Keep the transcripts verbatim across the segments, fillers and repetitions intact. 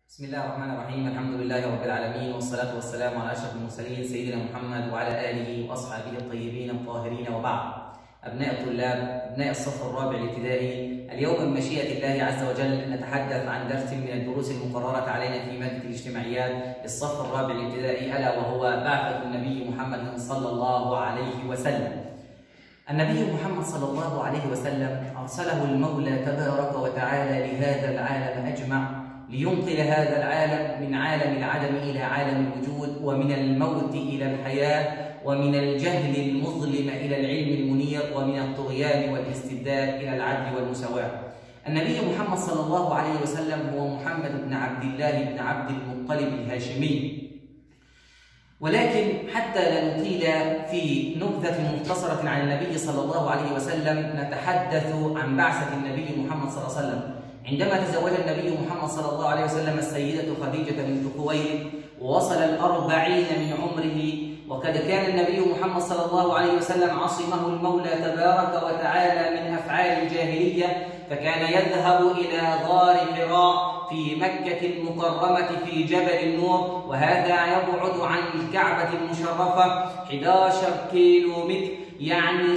بسم الله الرحمن الرحيم. الحمد لله رب العالمين، والصلاة والسلام على أشرف المرسلين سيدنا محمد وعلى آله وأصحابه الطيبين الطاهرين، وبعد. أبناء الطلاب، أبناء الصف الرابع الابتدائي، اليوم بمشيئة الله عز وجل نتحدث عن درس من الدروس المقررة علينا في مادة الاجتماعيات للصف الرابع الابتدائي، ألا وهو بعثة النبي محمد صلى الله عليه وسلم. النبي محمد صلى الله عليه وسلم أرسله المولى تبارك وتعالى لهذا العالم أجمع، لينقل هذا العالم من عالم العدم إلى عالم الوجود، ومن الموت إلى الحياة، ومن الجهل المظلم إلى العلم المنير، ومن الطغيان والاستبداد إلى العدل والمساواة. النبي محمد صلى الله عليه وسلم هو محمد بن عبد الله بن عبد المطلب الهاشمي. ولكن حتى لا نطيل في نبذة مختصرة عن النبي صلى الله عليه وسلم، نتحدث عن بعثة النبي محمد صلى الله عليه وسلم. عندما تزوج النبي محمد صلى الله عليه وسلم السيدة خديجة بنت خويلد ووصل الأربعين من عمره، وقد كان النبي محمد صلى الله عليه وسلم عصمه المولى تبارك وتعالى من أفعال الجاهلية، فكان يذهب إلى غار حراء في مكة المكرمة في جبل النور، وهذا يبعد عن الكعبة المشرفة أحد عشر كيلو متر، يعني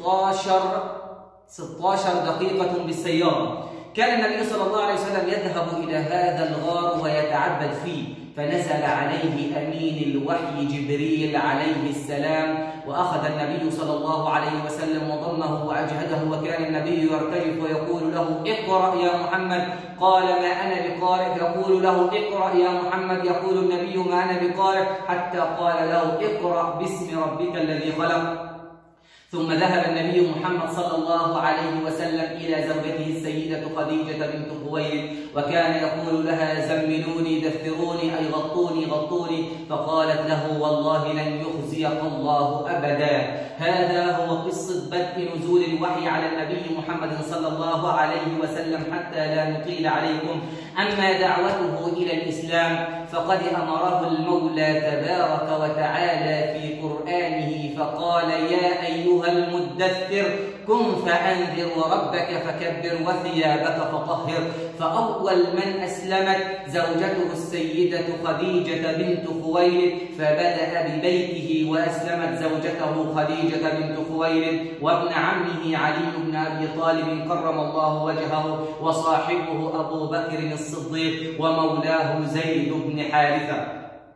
ستة عشر دقيقة بالسيارة. كان النبي صلى الله عليه وسلم يذهب إلى هذا الغار ويتعبد فيه، فنزل عليه أمين الوحي جبريل عليه السلام، وأخذ النبي صلى الله عليه وسلم وضمه وأجهده، وكان النبي يرتجف ويقول له: اقرأ يا محمد. قال: ما أنا بقارئ. يقول له: اقرأ يا محمد. يقول النبي: ما أنا بقارئ، حتى قال له: اقرأ باسم ربك الذي خلق. ثم ذهب النبي محمد صلى الله عليه وسلم إلى زوجته السيدة خديجة بنت خويلد، وكان يقول لها: زملوني، دثروني، أي غطوني غطوني. فقالت له: والله لن يخزيك الله أبدا. هذا هو قصة بدء نزول الوحي على النبي محمد صلى الله عليه وسلم، حتى لا نطيل عليكم. أما دعوته إلى الإسلام فقد أمره المولى تبارك وتعالى في قرآنه فقال: يا أيها المدثر قم فأنذر وربك فكبر وثيابك فطهر. فأول من أسلمت زوجته السيدة خديجة بنت خويلد، فبدأ ببيته وأسلمت زوجته خديجة بنت خويلد، وابن عمه علي بن أبي طالب كرم الله وجهه، وصاحبه أبو بكر الصديق، ومولاه زيد بن حارثة.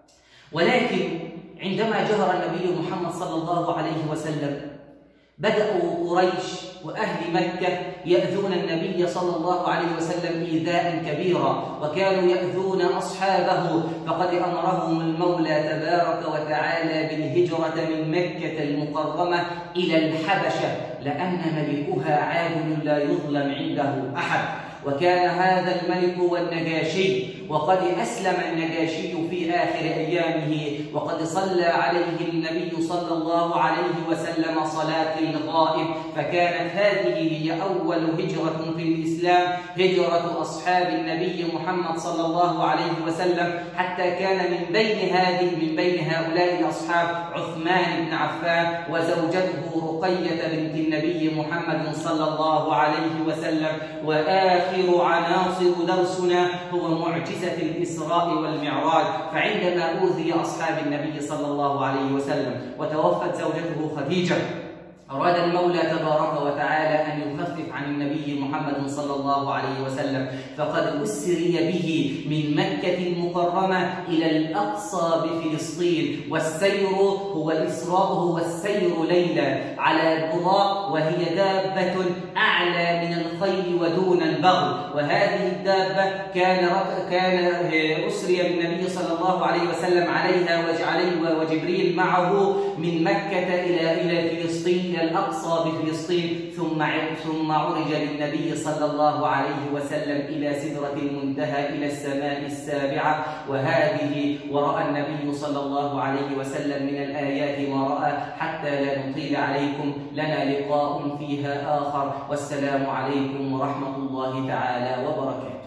ولكن عندما جهر النبي محمد صلى الله عليه وسلم، بدأوا قريش وأهل مكة يأذون النبي صلى الله عليه وسلم إيذاء كبيرا، وكانوا يأذون أصحابه، فقد أمرهم المولى تبارك وتعالى بالهجرة من مكة المكرمة إلى الحبشة، لأن ملكها عادل لا يظلم عنده أحد. وكان هذا الملك هو النجاشي، وقد أسلم النجاشي في آخر أيامه، وقد صلى عليه النبي صلى الله عليه وسلم صلاة الغائب. فكانت هذه هي أول هجرة في الإسلام، هجرة أصحاب النبي محمد صلى الله عليه وسلم، حتى كان من بين هذه من بين هؤلاء الأصحاب عثمان بن عفان وزوجته رقية بنت النبي محمد صلى الله عليه وسلم. وآخر آخر عناصر درسنا هو معجزة الإسراء والمعراج. فعندما أوذي أصحاب النبي صلى الله عليه وسلم وتوفت زوجته خديجة، أراد المولى تبارك وتعالى أن يخفف عن النبي محمد صلى الله عليه وسلم، فقد أسري به من مكة المكرمة إلى الأقصى بفلسطين، والسير هو الإسراء هو السير ليلا على البراق، وهي دابة أعلى من الخيل ودون البغل. وهذه الدابة كان كان أسري بالنبي صلى الله عليه وسلم عليها وجبريل معه من مكة إلى إلى فلسطين، الأقصى بفلسطين، ثم ثم عرج للنبي صلى الله عليه وسلم إلى سدرة المنتهى، إلى السماء السابعة. وهذه ورأى النبي صلى الله عليه وسلم من الآيات ما رأى. حتى لا نطيل عليكم، لنا لقاء فيها آخر، والسلام عليكم ورحمة الله تعالى وبركاته.